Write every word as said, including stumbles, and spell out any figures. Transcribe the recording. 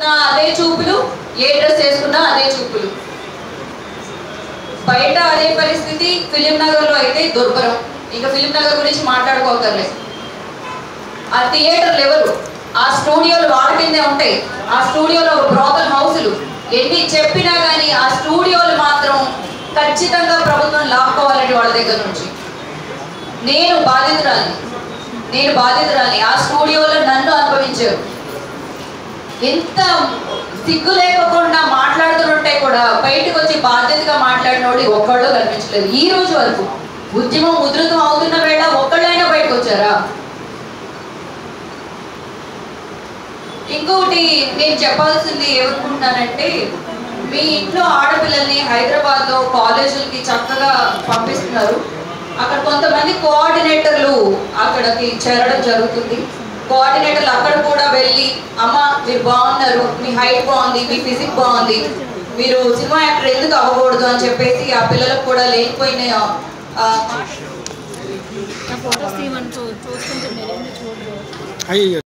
వేసుకున్నా అదే చూపులు, ఏ డ్రెస్ వేసుకున్నా అదే చూపులు. బయట అదే పరిస్థితి, ఫిలిం నగర్లో అయితే దుర్భరం. ఇంకా ఫిలిం నగర్ గురించి మాట్లాడుకోకర్లేదు. ఆ థియేటర్లు ఎవరు, ఆ స్టూడియోలు వాళ్ళ కిందే ఉంటాయి. ఆ స్టూడియోలో బ్రోకల్ హౌసులు ఎన్ని చెప్పినా కానీ ఆ స్టూడియోలు మాత్రం ఖచ్చితంగా ప్రభుత్వం లాక్కోవాలండి వాళ్ళ దగ్గర నుంచి. నేను బాధితురాలి నేను బాధితురాలి ఆ స్టూడియోలో నన్ను అనుభవించారు. ఎంత సిగ్గు లేకుండా మాట్లాడుతుంటే కూడా బయటకు వచ్చి బాధ్యతగా మాట్లాడినోడు ఒక్కళ్ళు కనిపించలేదు ఈ రోజు వరకు. ఉద్యమం ఉధృతం అవుతున్న వేళ ఒక్కళ్ళైనా బయటకు వచ్చారా? ఇంకొకటి నేను చెప్పాల్సింది ఏమనుకుంటున్నానంటే, మీ ఇంట్లో ఆడపిల్లల్ని హైదరాబాద్లో కాలేజీలకి చక్కగా పంపిస్తున్నారు. అక్కడ కొంతమంది కోఆర్డినేటర్లు అక్కడికి చేరడం జరుగుతుంది. కోఆర్డినేటర్లు అక్కడ కూడా వెళ్ళి, అమ్మ మీరు బాగున్నారు, మీ హైట్ బాగుంది, మీ ఫిజిక్ బాగుంది, మీరు సినిమా యాక్టర్ ఎందుకు అవ్వకూడదు అని చెప్పేసి ఆ పిల్లలకు కూడా లేకపోయిన ఫోటోస్